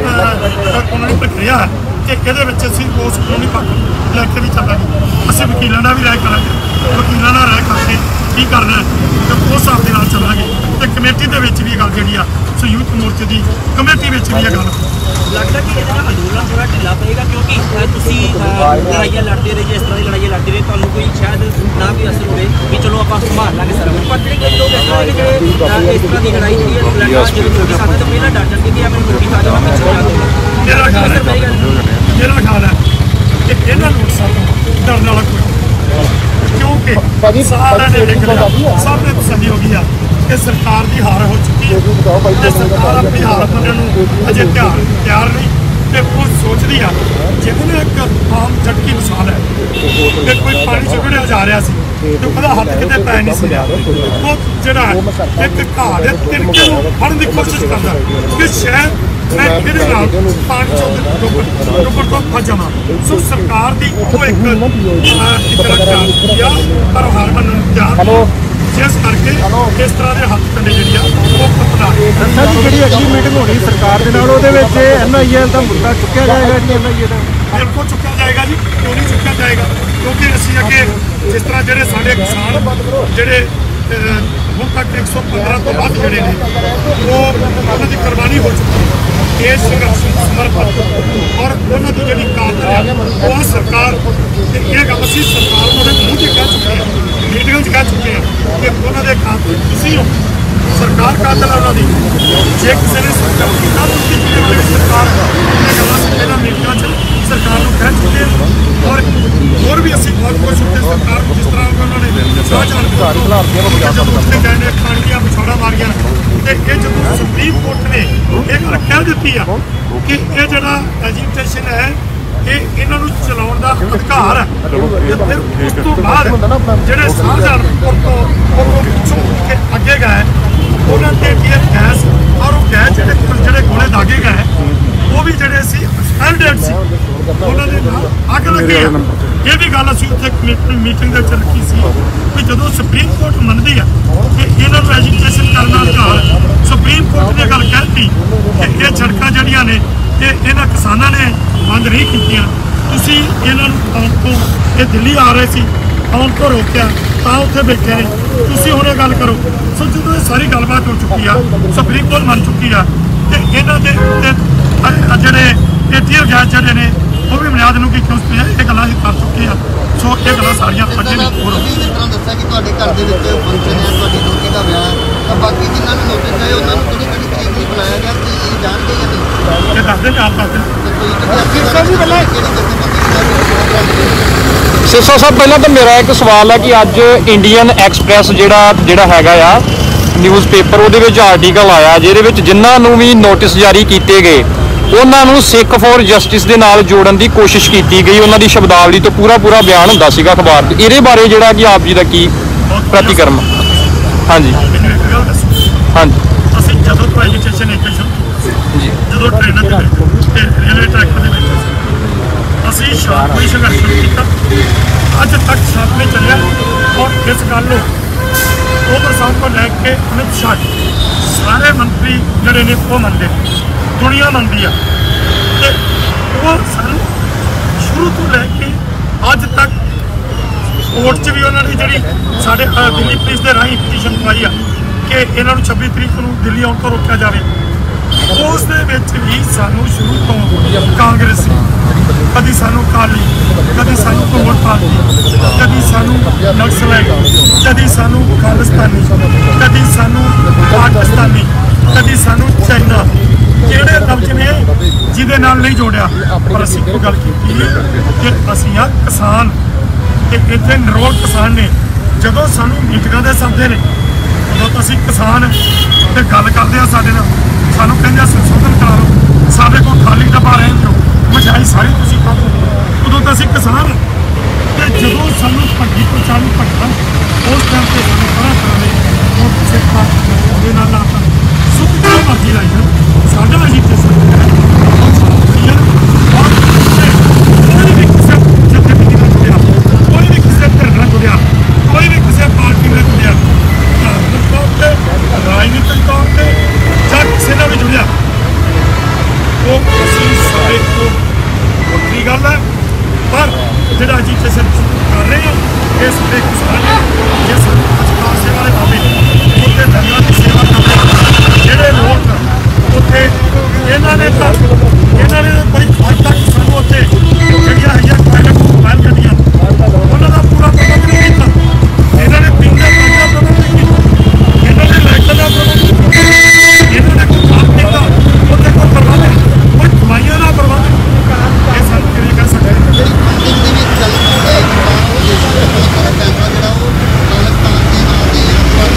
ਪ੍ਰਕਿਰਿਆ ਹੈ ਕਿ ਇਹਦੇ ਵਿੱਚ ਅਸੀਂ ਉਸ ਕਾਨੂੰਨੀ ਪੱਖ ਲੈ ਕੇ ਵੀ ਚੱਲਾਂਗੇ ਅਸੀਂ ਵਕੀਲਾਂ ਨਾਲ ਵੀ ਰਹਿ ਕਰਾਂਗੇ ਵਕੀਲਾਂ ਨਾਲ ਰਹਿ ਕਰਕੇ ਕੀ ਕਰਨਾ ਤੇ ਉਸ ਹਿਸਾਬ ਦੇ ਨਾਲ ਚੱਲਾਂਗੇ ਤੇ ਕਮੇਟੀ ਦੇ ਵਿੱਚ ਵੀ ਇਹ ਗੱਲ ਜਿਹੜੀ ਆ ਸੰਯੁਕਤ ਮੋਰਚੇ ਦੀ ਕਮੇਟੀ ਵਿੱਚ ਵੀ ਇਹ ਗੱਲ ਲੱਗਦਾ ਕਿ ਇਹਦੇ ਨਾਲ ਅੰਦੋਲਨ ਥੋੜਾ ਢਿੱਲਾ ਪਏਗਾ ਕਿਉਂਕਿ ਤੁਸੀਂ ਲੜਾਈਆਂ ਲੜਦੇ ਰਹੇ ਜਿਸ ਤਰ੍ਹਾਂ ਦੀ ਲੜਾਈਆਂ ਲੜਦੇ ਰਹੇ ਤੁਹਾਨੂੰ ਕੋਈ ਸ਼ਾਇਦ ਨਾ ਵੀ ਅਸਰ ਹੋਵੇ ਕਿ ਚਲੋ ਆਪਾਂ ਸੰਭਾਲ ਲਾਂਗੇ ਸਾਰਾ ਕੁਝ ਪਰ ਜਿਹੜੇ ਕਈ ਲੋਕ ਇਸ ਤਰ੍ਹਾਂ ਜਿਹੜੇ ਇਸ ਤਰ੍ਹਾਂ ਦੀ ਲੜਾਈ ਜਿਹੜੀ ਹੈ ਲੜਨਾ ਜਦੋਂ ਨੋਟਿਸ ਆਉਂਦਾ ਤਾਂ ਪਹਿਲਾਂ ਡਰ ਜਾਂਦੇ ਕਿ ਮੈਨੂੰ ਨੋਟਿਸ ਆ ਜਾਣਾ ਮੈਂ ਚਲਾ ਦੂੰਗਾ ਮੇਰਾ ਖਿਆਲ ਹੈ ਕਿ ਇਹਨਾਂ ਨੋਟਿਸਾਂ ਤੋਂ ਡਰਨ ਵਾਲਾ ਕੋਈ ਕਿਉਂਕਿ ਸਾਰਿਆਂ ਨੇ ਦੇਖ ਲਿਆ ਸਭ ਨੇ ਤਸੱਲੀ ਹੋ ਗਈ ਆ ਕਿ ਸਰਕਾਰ ਦੀ ਹਾਰ ਹੋ ਚੁੱਕੀ ਹੈ ਤੇ ਸਰਕਾਰ ਆਪਣੀ ਹਾਰ ਮੰਨਣ ਨੂੰ ਅਜੇ ਤਿਆਰ ਨਹੀਂ ਤੇ ਉਹ ਸੋਚਦੀ ਆ ਜਿਵੇਂ ਇੱਕ ਆਮ ਝਟਕੀ ਮਿਸਾਲ ਹੈ ਕਿ ਕੋਈ ਪਾਣੀ ਚੁਗੜਿਆ ਜਾ ਰਿਹਾ ਸੀ ਤੇ ਉਹਦਾ ਹੱਥ ਕਿਤੇ ਪੈ ਨਹੀਂ ਸੀ ਉਹ ਜਿਹੜਾ ਇੱਕ ਘਾਹ ਦੇ ਤਿਨਕੇ ਨੂੰ ਫੜਨ ਦੀ ਕੋਸ਼ਿਸ਼ ਕਰਦਾ ਕਿ ਸ਼ਾਇਦ ਮੈਂ ਇਹਦੇ ਨਾਲ ਪਾਣੀ ਚੋਂ ਡੁੱਬਣ ਤੋਂ ਬਚ ਜਾਵਾਂ ਸੋ ਸਰਕਾਰ ਦੀ ਉਹ ਇੱਕ ਪਰ ਹਾਰ ਮੰਨਣ ਨੂੰ ਤਿਆਰ ਜਿਸ ਕਰਕੇ ਇਸ ਤਰ੍ਹਾਂ ਦੇ ਹੱਥ ਕੰਡੇ ਜਿਹੜੀ ਆ ਉਹ ਕਪੜਾ ਸਰ ਜਿਹੜੀ ਅਗਲੀ ਮੀਟਿੰਗ ਹੋਣੀ ਸਰਕਾਰ ਦੇ ਨਾਲ ਉਹਦੇ ਵਿੱਚ NIL ਦਾ ਮੁੱਦਾ ਚੁੱਕਿਆ ਜਾਏਗਾ ਜੀ NIL ਦਾ ਬਿਲਕੁਲ ਚੁੱਕਿਆ ਜਾਏਗਾ ਜੀ ਕਿਉਂ ਨਹੀਂ ਚੁੱਕਿਆ ਜਾਏਗਾ ਕਿਉਂਕਿ ਅਸੀਂ ਅੱਗੇ ਜਿਸ ਤਰ੍ਹਾਂ ਜਿਹੜੇ ਸਾਡੇ ਕਿਸਾਨ ਜਿਹੜੇ ਹੁਣ ਤੱਕ 115 ਤੋਂ ਵੱਧ ਜਿਹੜੇ ਨੇ ਉਹਨਾਂ ਦੀ ਕੁਰਬਾਨੀ ਹੋ ਚੁੱਕੀ ਹੈ ਇਸ ਸੰਘਰਸ਼ ਨੂੰ ਸਮਰਪਿਤ ਔਰ ਉਹਨਾਂ ਦੀ ਜਿਹੜੀ ਕਾਤਲ ਹੈ ਉਹ ਸਰਕਾਰ ਤੇ ਇਹ ਗੱਲ ਅਸੀਂ ਸਰਕਾਰ ਨੂੰ ਉਹਦੇ ਮੂੰਹ 'ਤੇ ਕਹਿ ਚੁੱਕੇ ਹਾਂ ਮੀਟਿੰਗਾਂ 'ਚ ਕਹਿ ਚੁੱਕੇ ਹਾਂ ਕਿ ਉਹਨਾਂ ਦੇ ਕਾਤਲ ਤੁਸੀਂ ਹੋ ਸਰਕਾਰ ਕਾਤਲ ਹੈ ਉਹਨਾਂ ਦੀ ਜੇ ਕਿਸੇ ਨੇ ਸਰਕਾਰ ਕੀਤਾ ਤਾਂ ਉਸਦੀ ਜ਼ਿੰਮੇਵਾਰੀ ਸਰਕਾਰ ਇਹ ਗੱਲਾਂ ਅਸੀਂ ਪਹਿਲਾਂ ਮੀਟਿੰਗਾਂ 'ਚ ਸਰਕਾਰ ਨੂੰ ਕਹਿ ਚੁੱਕੇ ਹਾਂ ਔਰ ਹੋਰ ਵੀ ਅਸੀਂ ਬਹੁਤ ਕੁਝ ਉੱਤੇ ਸਰਕਾਰ ਨੂੰ ਜਿਸ ਤਰ੍ਹਾਂ ਉਹਨਾਂ ਨੇ ਸ਼ਾਹਜਹਾਨ ਜਦੋਂ ਉੱਥੇ ਗਏ ਨੇ ਪਾਣੀ ਦੀਆਂ ਵਿਛੋੜਾਂ ਮਾਰੀਆਂ ਤੇ ਇਹ ਜਦੋਂ ਸੁਪਰੀਮ ਕੋਰਟ ਨੇ ਇਹ ਗੱਲ ਕਹਿ ਦਿੱਤੀ ਆ ਕਿ ਇਹ ਜਿਹੜਾ ਐਜੀਟੇਸ਼ਨ ਹੈ ਇਹ ਇਹਨਾਂ ਨੂੰ ਚਲਾਉਣ ਦਾ ਅਧਿਕਾਰ ਹੈ ਤੇ ਫਿਰ ਉਸ ਤੋਂ ਬਾਅਦ ਜਿਹੜੇ ਸ਼ਾਹਜਹਾਨਪੁਰ ਤੋਂ ਪਿੱਛੋਂ ਅੱਗੇ ਗਏ ਉਹਨਾਂ ਤੇ ਗੈਸ ਔਰ ਉਹ ਗੈਸ ਜਿਹੜੇ ਗੋਲੇ ਦਾਗੇ ਗਏ ਉਹ ਵੀ ਜਿਹੜੇ ਸੀ ਐਕਸਪੈਂਡਡ ਸੀ ਉਹਨਾਂ ਦੇ ਨਾਲ ਅੱਗ ਲੱਗੀ ਆ ਇਹ ਵੀ ਗੱਲ ਅਸੀਂ ਉੱਥੇ ਮੀਟਿੰਗ ਦੇ ਵਿੱਚ ਰੱਖੀ ਸੀ ਕਿ ਜਦੋਂ ਸੁਪਰੀਮ ਕੋਰਟ ਮੰਨਦੀ ਆ ਕਿ ਇਹਨਾਂ ਨੂੰ ਐਜੀਟੇਸ਼ਨ ਕਰਨ ਦਾ ਅਧਿਕਾਰ ਸੁਪਰੀਮ ਕੋਰਟ ਨੇ ਗੱਲ ਕਹਿਤੀ ਕਿ ਇਹ ਸੜਕਾਂ ਜਿਹੜੀਆਂ ਨੇ ਇਹ ਇਹਨਾਂ ਕਿਸਾਨਾਂ ਨੇ ਬੰਦ ਨਹੀਂ ਕੀਤੀਆਂ ਤੁਸੀਂ ਇਹਨਾਂ ਨੂੰ ਆਉਣ ਤੋਂ ਇਹ ਦਿੱਲੀ ਆ ਰਹੇ ਸੀ ਆਉਣ ਤੋਂ ਰੋਕਿਆ ਤਾਂ ਉੱਥੇ ਬੈਠੇ ਨੇ ਤੁਸੀਂ ਹੁਣ ਇਹ ਗੱਲ ਕਰੋ ਸੋ ਜਦੋਂ ਇਹ ਸਾਰੀ ਗੱਲਬਾਤ ਹੋ ਚੁੱਕੀ ਆ ਸੁਪਰੀਮ ਕੋਰਟ ਮੰਨ ਚੁੱਕੀ ਆ ਤੇ ਇਹਨਾਂ ਦੇ ਉੱਤੇ ਜਿਹੜੇ ATM ਗੈਸ ਜਿਹੜੇ ਨੇ ਉਹ ਵੀ ਬੁਨਿਆਦ ਨੂੰ ਕਿ ਕਿਉਂ ਇਹ ਗੱਲਾਂ ਅਸੀਂ ਕਰ ਚੁੱਕੇ ਆ। ਸੋ ਇਹ ਗੱਲਾਂ ਸਾਰੀਆਂ ਅੱਗੇ ਵੀ ਹੋਰ ਤੁਸੀਂ ਜਿਸ ਤਰ੍ਹਾਂ ਦੱਸਿਆ ਕਿ ਤੁਹਾਡੇ ਘਰ ਦੇ ਵਿੱਚ ਫੰਕਸ਼ਨ ਹੈ, ਤੁਹਾਡੀ ਦੋਤੀ ਦਾ ਵਿਆਹ ਹੈ, ਤਾਂ ਬਾਕੀ ਜਿਨ੍ਹਾਂ ਨੂੰ ਨੋਟਿਸ ਆਏ ਉਹਨਾਂ ਨੂੰ ਕਿਹੜੀ ਤਰੀਕ ਲਈ ਬੁਲਾਇਆ ਗਿਆ ਕਿ ਇਹ ਜਾਣਦੇ ਜਾਂ ਨਹੀਂ? ਇਹ ਦੱਸਦੇ ਨੇ ਆਪ ਦੱਸਦੇ ਨੇ। ਤੇ ਕੋਈ ਸਿਰਸਾ ਸਾਹਿਬ ਪਹਿਲਾਂ ਤਾਂ ਮੇਰਾ ਇੱਕ ਸਵਾਲ ਹੈ ਕਿ ਅੱਜ ਇੰਡੀਅਨ ਐਕਸਪ੍ਰੈਸ ਜਿਹੜਾ ਹੈਗਾ ਆ ਨਿਊਜ਼ਪੇਪਰ, ਉਹਦੇ ਵਿੱਚ ਆਰਟੀਕਲ ਆਇਆ ਜਿਹਦੇ ਵਿੱਚ ਜਿਨ੍ਹਾਂ ਨੂੰ ਵੀ ਨੋਟਿਸ ਜਾਰੀ ਕੀਤੇ ਗਏ ਉਹਨਾਂ ਨੂੰ ਸਿੱਖ ਫੋਰ ਜਸਟਿਸ ਦੇ ਨਾਲ ਜੋੜਨ ਦੀ ਕੋਸ਼ਿਸ਼ ਕੀਤੀ ਗਈ। ਉਹਨਾਂ ਦੀ ਸ਼ਬਦਾਵਲੀ ਤੋਂ ਪੂਰਾ ਬਿਆਨ ਹੁੰਦਾ ਸੀਗਾ ਅਖਬਾਰ 'ਚ। ਇਹਦੇ ਬਾਰੇ ਜਿਹੜਾ ਕਿ ਆਪ ਜੀ ਦਾ ਕੀ ਪ੍ਰਤੀਕਰਮ? ਹਾਂਜੀ ਮੈਨੂੰ ਇੱਕ ਗੱਲ ਦੱਸੋ, ਹਾਂਜੀ ਅਸੀਂ ਜਦੋਂ ਤੋਂ ਐਜੂਕੇਸ਼ਨ ਇੱਕ ਜੀ ਜਦੋਂ ਟ੍ਰੇਨਾਂ ਤੇ ਬੈਠੇ ਤੇ ਰੇਲਵੇ ਟਰੈਕ ਤੇ ਬੈਠੇ ਸੀ, ਅਸੀਂ ਸ਼ਾਂਤਮਈ ਸੰਘਰਸ਼ ਸ਼ੁਰੂ ਕੀਤਾ। ਅੱਜ ਤੱਕ ਸ਼ਾਂਤਮਈ ਚੱਲਿਆ ਔਰ ਇਸ ਗੱਲ ਨੂੰ ਉਮਰ ਸਾਹਿਬ ਤੋਂ ਲੈ ਕੇ ਅਮਿਤ ਸ਼ਾਹ ਸਾਰੇ ਮੰਤਰੀ ਜਿਹੜੇ ਨੇ ਉਹ ਮੰਨਦੇ ਨੇ, ਦੁਨੀਆ ਮੰਨਦੀ ਆ। ਤੇ ਉਹ ਸਾਨੂੰ ਸ਼ੁਰੂ ਤੋਂ ਲੈ ਕੇ ਅੱਜ ਤੱਕ ਕੋਰਟ 'ਚ ਵੀ ਉਹਨਾਂ ਨੇ ਜਿਹੜੀ ਸਾਡੇ ਦਿੱਲੀ ਪੁਲਿਸ ਦੇ ਰਾਹੀਂ ਪਟੀਸ਼ਨ ਪਾਈ ਆ ਕਿ ਇਹਨਾਂ ਨੂੰ 26 ਤਰੀਕ ਨੂੰ ਦਿੱਲੀ ਆਉਣ ਤੋਂ ਰੋਕਿਆ ਜਾਵੇ। ਉਸ ਦੇ ਵਿੱਚ ਵੀ ਸਾਨੂੰ ਸ਼ੁਰੂ ਤੋਂ ਕਾਂਗਰਸੀ, ਕਦੀ ਸਾਨੂੰ ਅਕਾਲੀ, ਕਦੀ ਸਾਨੂੰ ਹੋਰ ਪਾਰਟੀ, ਕਦੀ ਸਾਨੂੰ ਨਕਸਲਾਈਟ, ਕਦੀ ਸਾਨੂੰ ਖਾਲਿਸਤਾਨੀ, ਕਦੀ ਸਾਨੂੰ ਪਾਕਿਸਤਾਨੀ, ਕਦੀ ਸਾਨੂੰ ਚਾਈਨਾ, ਜਿਹੜੇ ਲਫ਼ਜ਼ ਨੇ ਜਿਹਦੇ ਨਾਲ ਨਹੀਂ ਜੋੜਿਆ। ਪਰ ਅਸੀਂ ਕੋਈ ਗੱਲ ਕੀਤੀ ਕਿ ਅਸੀਂ ਆ ਕਿਸਾਨ ਤੇ ਇੱਥੇ ਨਿਰੋਲ ਕਿਸਾਨ ਨੇ। ਜਦੋਂ ਸਾਨੂੰ ਮੀਟਿੰਗਾਂ ਦੇ ਸੱਦੇ ਨੇ ਉਦੋਂ ਤਾਂ ਅਸੀਂ ਕਿਸਾਨ ਤੇ ਗੱਲ ਕਰਦੇ ਆ, ਸਾਡੇ ਨਾਲ ਸਾਨੂੰ ਕਹਿੰਦੇ ਆ ਸੰਸ਼ੋਧਨ ਕਰਾ ਲਓ, ਸਾਡੇ ਕੋਲ ਖਾਲੀ ਡੱਬਾ ਰਹਿਣ ਦਿਓ, ਮਠਿਆਈ ਸਾਰੀ ਤੁਸੀਂ ਖਾਓ। ਉਦੋਂ ਤਾਂ ਅਸੀਂ ਕਿਸਾਨ। ਤੇ ਜਦੋਂ ਸਾਨੂੰ ਭੱਜੀ ਪਛਾਣੀ ਭੱਜਣਾ ਉਸ ਟਾਈਮ ਤੇ ਸਾਨੂੰ ਤਰ੍ਹਾਂ ਦੇ ਉਹ ਕਿਸੇ ਪਾਸੇ ਦੇ ਨਾਲ ਆਪਾਂ ਸੁੱਖ ਤੋਂ ਮਰਜ਼ੀ ਲਾਈ ਜਾਓ, ਸਾਡਾ ਅਸੀਂ ਤੇ ਕੋਈ ਵੀ ਕਿਸੇ ਜਥੇਬੰਦੀ ਨਾਲ ਜੁੜਿਆ, ਕੋਈ ਵੀ ਕਿਸੇ ਧਿਰ ਨਾਲ ਜੁੜਿਆ, ਕੋਈ ਵੀ ਕਿਸੇ ਪਾਰਟੀ ਨਾਲ ਜੁੜਿਆ, ਧਾਰਮਿਕ ਤੌਰ ਤੇ, ਰਾਜਨੀਤਿਕ ਤੌਰ ਤੇ ਜਾਂ ਕਿਸੇ ਨਾਲ ਵੀ ਜੁੜਿਆ, ਉਹ ਅਸੀਂ ਸਾਰੇ ਤੋਂ ਵੱਖਰੀ ਗੱਲ ਹੈ। ਪਰ ਜਿਹੜਾ ਅਸੀਂ ਕਿਸੇ ਕਰ ਰਹੇ ਹਾਂ ਇਹ ਸਾਡੇ ਕਿਸਾਨ ਨੇ, ਇਹ ਸਾਨੂੰ ਅਧਿਕਾਰ ਸੇਵਾ ਦੇ ਬਾਬੇ ਉੱਥੇ ਦੰਗਾਂ ਦੀ ਸੇਵਾ ਕਰ ਰਹੇ ਜਿਹੜੇ ਲੋਕ ਉੱਥੇ ਇਹਨਾਂ ਨੇ ਕੋਈ ਅੱਜ ਤੱਕ ਸਾਨੂੰ ਉੱਥੇ ਜਿਹੜੀਆਂ ਹੈਗੀਆਂ ਮੋਬਾਈਲ ਗੱਡੀਆਂ ਉਹਨਾਂ ਦਾ ਪੂਰਾ ਪ੍ਰਬੰਧ ਨਹੀਂ ਕੀਤਾ। ਇਹਨਾਂ ਨੇ ਪਿੰਡ ਦਾ ਪ੍ਰਬੰਧ ਨਹੀਂ ਕੀਤਾ, ਇਹਨਾਂ ਨੇ ਲਾਈਟਾਂ ਦਾ ਪ੍ਰਬੰਧ ਨਹੀਂ ਕੀਤਾ, ਇਹਨਾਂ ਨੇ ਕੋਈ ਕੰਮ ਕੀਤਾ ਉੱਥੇ ਕੋਈ ਪ੍ਰਬੰਧ ਨਹੀਂ, ਕੋਈ ਦਵਾਈਆਂ ਦਾ ਪ੍ਰਬੰਧ ਨਹੀਂ। ਇਹ ਸਾਨੂੰ ਕਿਵੇਂ ਕਰ ਸਕਦੇ ਹਾਂ? ਜਿਹੜੀ ਫੰਡਿੰਗ ਦੀ ਵੀ ਗੱਲ ਕੀਤੀ ਹੈ ਕਿ ਉਹ ਦੇਸ਼ ਦਾ ਸਾਰਾ ਪੈਸਾ ਜਿਹੜਾ ਉਹ ਖਾਲਿਸਤਾਨ ਦੇ ਨਾਂ ਤੇ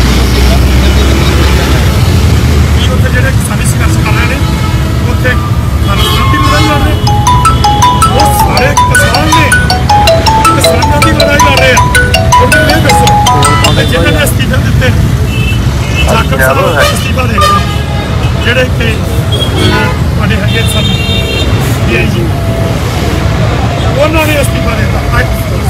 ਕਿ ਉੱਥੇ ਜਿਹੜੇ ਕਿਸਾਨੀ ਸੰਘਰਸ਼ ਕਰ ਰਹੇ ਨੇ ਉੱਥੇ ਖਾਲਿਸਤਾਨ ਦੀ ਲੜਾਈ ਲੜ ਰਹੇ, ਉਹ ਸਾਰੇ ਕਿਸਾਨ ਨੇ, ਕਿਸਾਨਾਂ ਦੀ ਲੜਾਈ ਲੜ ਰਹੇ ਆ। ਉਹਨੂੰ ਇਹ ਦੱਸੋ ਤੇ ਜਿਹਨਾਂ ਨੇ ਅਸਤੀਫੇ ਦਿੱਤੇ, ਜਾਕਰ ਸਾਹਿਬ ਅਸਤੀਫਾ ਦੇ ਜਿਹੜੇ ਕਿ ਤੁਹਾਡੇ ਹੈਗੇ ਸਨ DIG, ਉਹਨਾਂ ਨੇ ਅਸਤੀਫਾ ਦਿੱਤਾ।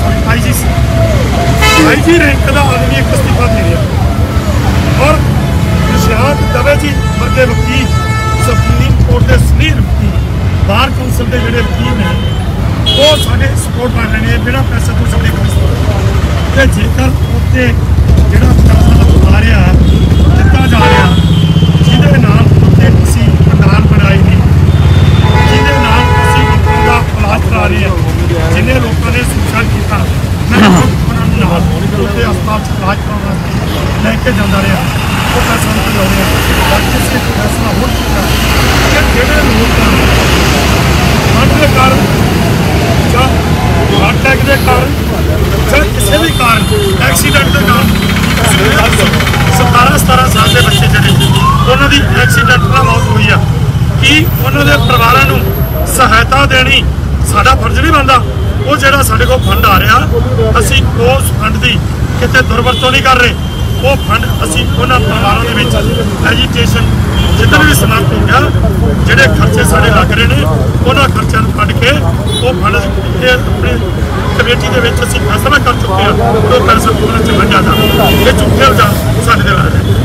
IG ਰੈਂਕ ਦਾ ਆਦਮੀ ਇੱਕ ਅਸਤੀਫਾ ਦੇ ਰਿਹਾ ਔਰ ਨਿਸ਼ਾਤ ਦਵੇ ਜੀ ਵਰਗੇ ਵਕੀਲ, ਸੁਪਰੀਮ ਕੋਰਟ ਦੇ ਸੀਨੀਅਰ ਵਕੀਲ, ਬਾਰ ਕੌਂਸਲ ਦੇ ਜਿਹੜੇ ਵਕੀਲ ਨੇ ਉਹ ਸਾਡੇ ਸਪੋਰਟ ਕਰ ਰਹੇ ਨੇ ਬਿਨਾਂ ਪੈਸੇ ਤੋਂ ਸਾਡੇ ਕੋਲ। ਤੇ ਜੇਕਰ ਉੱਥੇ ਜਿਹੜਾ ਪੈਸਾ ਆ ਰਿਹਾ ਦਿੱਤਾ ਜਾ ਰਿਹਾ, ਜਿਹਦੇ ਨਾਲ ਉੱਥੇ ਅਸੀਂ ਪ੍ਰਧਾਨ ਬਣਾਏ ਨੇ, ਜਿਹਦੇ ਨਾਲ ਅਸੀਂ ਲੋਕਾਂ ਦਾ ਇਲਾਜ ਕਰਾ ਰਹੇ ਹਾਂ, ਜਿੰਨੇ ਲੋਕਾਂ ਨੇ ਸੁਸਾਇਡ ਕੀਤਾ, ਮੈਂ ਉਹਨਾਂ ਨੂੰ ਨਾਲ ਉੱਥੇ ਹਸਪਤਾਲ 'ਚ ਇਲਾਜ ਕਰਾਉਣ ਵਾਸਤੇ ਲੈ ਕੇ ਜਾਂਦਾ ਰਿਹਾ, ਉਹ ਪੈਸਾ ਨਹੀਂ ਲਾਉਂਦੇ। ਬਾਕੀ ਅਸੀਂ ਫੈਸਲਾ ਹੋਰ ਕੀਤਾ ਕਿ ਜਿਹੜੇ ਲੋਕ ਠੰਡ ਦੇ ਕਾਰਨ ਜਾਂ ਹਾਰਟ ਅਟੈਕ ਦੇ ਕਾਰਨ ਜਾਂ ਕਿਸੇ ਵੀ ਕਾਰਨ ਐਕਸੀਡੈਂਟ ਦੇ ਕਾਰਨ 17 ਸਾਲ ਦੇ ਬੱਚੇ ਜਿਹੜੇ ਉਹਨਾਂ ਦੀ ਐਕਸੀਡੈਂਟ ਨਾਲ ਮੌਤ ਹੋਈ ਆ, ਕੀ ਉਹਨਾਂ ਦੇ ਪਰਿਵਾਰਾਂ ਨੂੰ ਸਹਾਇਤਾ ਦੇਣੀ ਸਾਡਾ ਫਰਜ਼ ਨਹੀਂ ਬਣਦਾ? ਉਹ ਜਿਹੜਾ ਸਾਡੇ ਕੋਲ ਫੰਡ ਆ ਰਿਹਾ, ਅਸੀਂ ਉਸ ਫੰਡ ਦੀ ਕਿਤੇ ਦੁਰਵਰਤੋਂ ਨਹੀਂ ਕਰ ਰਹੇ। ਉਹ ਫੰਡ ਅਸੀਂ ਉਹਨਾਂ ਪਰਿਵਾਰਾਂ ਦੇ ਵਿੱਚ ਐਜੂਕੇਸ਼ਨ ਜਿੱਦਾਂ ਵੀ ਸਮਾਨ ਹੋ ਗਿਆ, ਜਿਹੜੇ ਖਰਚੇ ਸਾਡੇ ਲੱਗ ਰਹੇ ਨੇ ਉਹਨਾਂ ਖਰਚਿਆਂ ਨੂੰ ਕੱਢ ਕੇ ਉਹ ਫੰਡ ਆਪਣੀ ਕਮੇਟੀ ਦੇ ਵਿੱਚ ਅਸੀਂ ਫੈਸਲਾ ਕਰ ਚੁੱਕੇ ਹਾਂ, ਉਹ ਪੈਸਾ ਉਹਨਾਂ 'ਚ ਵੰਡਿਆ ਜਾਵੇ। ਇਹ ਝੂਠੇ ਇਲਜ਼ਾਮ ਸਾਡੇ ਦੇ ਲਾ ਰਹੇ।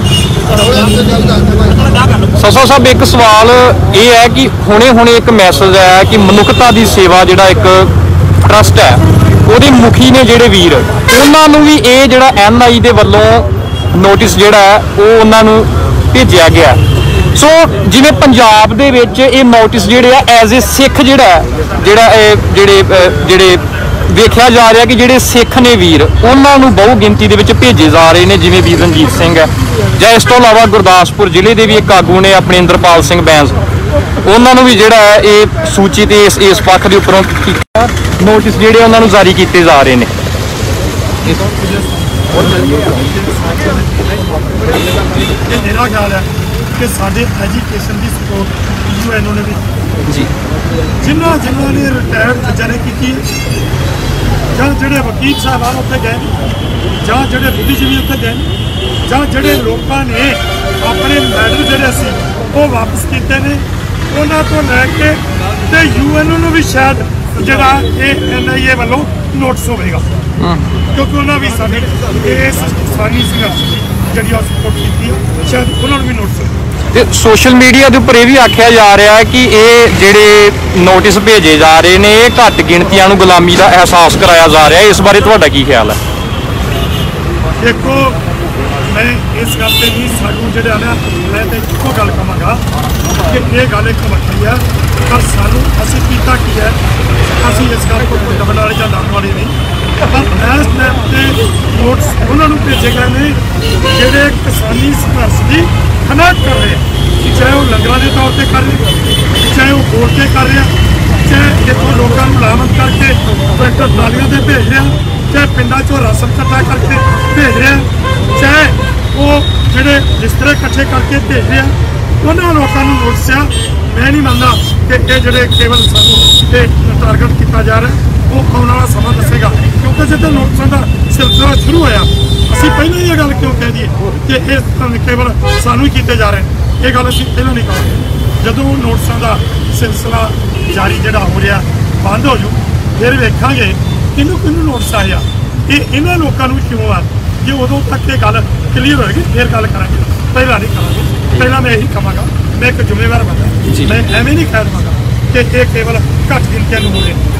ਸਸਾ ਸਾਹਿਬ ਇੱਕ ਸਵਾਲ ਇਹ ਹੈ ਕਿ ਹੁਣੇ ਇੱਕ ਮੈਸੇਜ ਆਇਆ ਕਿ ਮਨੁੱਖਤਾ ਦੀ ਸੇਵਾ ਜਿਹੜਾ ਇੱਕ ਟਰਸਟ ਹੈ ਉਹਦੇ ਮੁਖੀ ਨੇ ਜਿਹੜੇ ਵੀਰ, ਉਹਨਾਂ ਨੂੰ ਵੀ ਇਹ ਜਿਹੜਾ NI ਦੇ ਵੱਲੋਂ ਨੋਟਿਸ ਜਿਹੜਾ ਹੈ ਉਹ ਉਹਨਾਂ ਨੂੰ ਭੇਜਿਆ ਗਿਆ। ਸੋ ਜਿਵੇਂ ਪੰਜਾਬ ਦੇ ਵਿੱਚ ਇਹ ਨੋਟਿਸ ਜਿਹੜੇ ਆ ਐਜ਼ ਏ ਸਿੱਖ ਜਿਹੜੇ ਵੇਖਿਆ ਜਾ ਰਿਹਾ ਕਿ ਜਿਹੜੇ ਸਿੱਖ ਨੇ ਵੀਰ ਉਹਨਾਂ ਨੂੰ ਬਹੁ ਗਿਣਤੀ ਦੇ ਵਿੱਚ ਭੇਜੇ ਜਾ ਰਹੇ ਨੇ, ਜਿਵੇਂ ਵੀਰ ਰਣਜੀਤ ਸਿੰਘ ਹੈ ਜਾਂ ਇਸ ਤੋਂ ਇਲਾਵਾ ਗੁਰਦਾਸਪੁਰ ਜ਼ਿਲ੍ਹੇ ਦੇ ਵੀ ਇੱਕ ਆਗੂ ਨੇ ਆਪਣੇ ਇੰਦਰਪਾਲ ਸਿੰਘ ਬੈਂਸ, ਉਹਨਾਂ ਨੂੰ ਵੀ ਜਿਹੜਾ ਹੈ ਇਹ ਸੂਚੀ ਤੇ ਇਸ ਪੱਖ ਦੇ ਉੱਪਰੋਂ ਨੋਟਿਸ ਜਿਹੜੇ ਉਹਨਾਂ ਨੂੰ ਜਾਰੀ ਕੀਤੇ ਜਾ ਰਹੇ ਨੇ। ਇਹ ਮੇਰਾ ਖਿਆਲ ਹੈ ਕਿ ਸਾਡੇ ਐਜੂਕੇਸ਼ਨ ਦੀ ਸਪੋਰਟ ਯੂਐਨਓ ਨੇ ਵੀ ਜੀ ਜਿਨ੍ਹਾਂ ਨੇ ਰਿਟਾਇਰਡ ਜੱਜਾਂ ਨੇ ਕੀਤੀ ਹੈ, ਜਾਂ ਜਿਹੜੇ ਵਕੀਲ ਸਾਹਿਬਾਨ ਉੱਥੇ ਗਏ ਨੇ, ਜਾਂ ਜਿਹੜੇ ਬੁੱਧੀਜੀਵੀ ਉੱਥੇ ਗਏ ਨੇ, ਜਾਂ ਜਿਹੜੇ ਲੋਕਾਂ ਨੇ ਆਪਣੇ ਮੈਡਲ ਜਿਹੜੇ ਸੀ ਉਹ ਵਾਪਸ ਕੀਤੇ ਨੇ, ਉਹਨਾਂ ਤੋਂ ਲੈ ਕੇ ਤੇ ਯੂਐਨਓ ਨੂੰ ਵੀ ਸ਼ਾਇਦ ਜਿਹੜਾ ਇਹ NIA ਵੱਲੋਂ ਨੋਟਿਸ ਹੋਵੇਗਾ, ਕਿਉਂਕਿ ਉਹਨਾਂ ਵੀ ਸਾਡੇ ਇਸ ਕਿਸਾਨੀ ਸੰਘਰਸ਼ ਦੀ ਜਿਹੜੀ ਉਹ ਸਪੋਰਟ ਕੀਤੀ ਹੈ, ਸ਼ਾਇਦ ਉਹਨਾਂ ਨੂੰ ਵੀ ਨੋਟਿਸ ਹੋਵੇਗਾ। ਤੇ ਸੋਸ਼ਲ ਮੀਡੀਆ ਦੇ ਉੱਪਰ ਇਹ ਵੀ ਆਖਿਆ ਜਾ ਰਿਹਾ ਹੈ ਕਿ ਇਹ ਜਿਹੜੇ ਨੋਟਿਸ ਭੇਜੇ ਜਾ ਰਹੇ ਨੇ ਇਹ ਘੱਟ ਗਿਣਤੀਆਂ ਨੂੰ ਗੁਲਾਮੀ ਦਾ ਅਹਿਸਾਸ ਕਰਾਇਆ ਜਾ ਰਿਹਾ ਹੈ, ਇਸ ਬਾਰੇ ਤੁਹਾਡਾ ਕੀ ਖਿਆਲ ਹੈ? ਦੇਖੋ, ਮੈਂ ਇਸ ਗੱਲ ਤੇ ਨਹੀਂ ਸਾਨੂੰ ਜਿਹੜਾ ਨਾ, ਮੈਂ ਤੇ ਇੱਕੋ ਗੱਲ ਕਹਾਂਗਾ ਕਿ ਇਹ ਗੱਲ ਇੱਕ ਵੱਖਰੀ ਹੈ, ਪਰ ਸਾਨੂੰ ਅਸੀਂ ਕੀਤਾ ਕੀ ਹੈ, ਅਸੀਂ ਇਸ ਗੱਲ ਕੋਲ ਦਬਣ ਵਾਲੇ ਜਾਂ ਲੜਨ ਵਾਲੇ ਨਹੀਂ, ਪਰ ਇਸ ਟਾਈਮ ਤੇ ਨੋਟਿਸ ਉਹਨਾਂ ਨੂੰ ਭੇਜੇ ਗਏ ਨੇ ਜਿਹੜੇ ਕਿਸਾਨੀ ਸੰਘਰਸ਼ ਦੀ ਹਮਾਇਤ ਕਰ ਰਹੇ ਆ, ਚਾਹੇ ਉਹ ਲੰਗਰਾਂ ਦੇ ਤੌਰ ਤੇ ਕਰ ਰਹੇ, ਚਾਹੇ ਉਹ ਬੋਲ ਕੇ ਕਰ ਰਿਹਾ, ਚਾਹੇ ਇੱਥੋਂ ਲੋਕਾਂ ਨੂੰ ਲਾਮਤ ਕਰਕੇ ਟਰੈਕਟਰ ਟਰਾਲੀਆਂ ਤੇ ਭੇਜ ਰਿਹਾ, ਚਾਹੇ ਪਿੰਡਾਂ 'ਚੋਂ ਰਾਸ਼ਨ ਇਕੱਠਾ ਕਰਕੇ ਭੇਜ ਰਿਹਾ, ਚਾਹੇ ਉਹ ਜਿਹੜੇ ਬਿਸਤਰੇ ਇਕੱਠੇ ਕਰਕੇ ਭੇਜ ਰਿਹਾ, ਉਹਨਾਂ ਲੋਕਾਂ ਨੂੰ ਨੋਟਿਸ ਆ। ਮੈਂ ਨਹੀਂ ਮੰਨਦਾ ਕਿ ਇਹ ਜਿਹੜੇ ਕੇਵਲ ਸਾਨੂੰ ਤੇ ਟਾਰਗੇਟ ਕੀਤਾ ਜਾ ਰਿਹਾ, ਉਹ ਆਉਣ ਵਾਲਾ ਸਮਾਂ ਦੱਸੇਗਾ, ਕਿਉਂਕਿ ਜਦੋਂ ਨੋਟਿਸਾਂ ਦਾ ਸਿਲਸਿਲਾ ਸ਼ੁਰੂ ਹੋਇਆ ਅਸੀਂ ਪਹਿਲਾਂ ਹੀ ਇਹ ਗੱਲ ਕਿਉਂ ਕਹਿ ਦਈਏ ਕਿ ਇਹ ਕੇਵਲ ਸਾਨੂੰ ਹੀ ਕੀਤੇ ਜਾ ਰਹੇ ਨੇ, ਇਹ ਗੱਲ ਅਸੀਂ ਪਹਿਲਾਂ ਨਹੀਂ ਕਹਾਂਗੇ। ਜਦੋਂ ਨੋਟਿਸਾਂ ਦਾ ਸਿਲਸਿਲਾ ਜਾਰੀ ਜਿਹੜਾ ਹੋ ਰਿਹਾ ਬੰਦ ਹੋ ਜੂ, ਫਿਰ ਵੇਖਾਂਗੇ ਕਿਹਨੂੰ ਨੋਟਿਸ ਆਇਆ, ਇਹ ਇਹਨਾਂ ਲੋਕਾਂ ਨੂੰ ਕਿਉਂ ਆ, ਜੇ ਉਦੋਂ ਤੱਕ ਇਹ ਗੱਲ ਕਲੀਅਰ ਹੋਏਗੀ ਫਿਰ ਗੱਲ ਕਰਾਂਗੇ, ਪਹਿਲਾਂ ਨਹੀਂ ਕਰਾਂਗੇ। ਪਹਿਲਾਂ ਮੈਂ ਇਹੀ ਕਹਾਂਗਾ, ਮੈਂ ਇੱਕ ਜ਼ਿੰਮੇਵਾਰ ਬੰਦਾ, ਮੈਂ ਐਵੇਂ ਨਹੀਂ ਕਹਿ ਦਵਾਂਗਾ ਕਿ ਇਹ ਕੇਵਲ ਘੱਟ ਗਿਣਤੀਆਂ ਨੂੰ ਹੋ ਰਿਹਾ।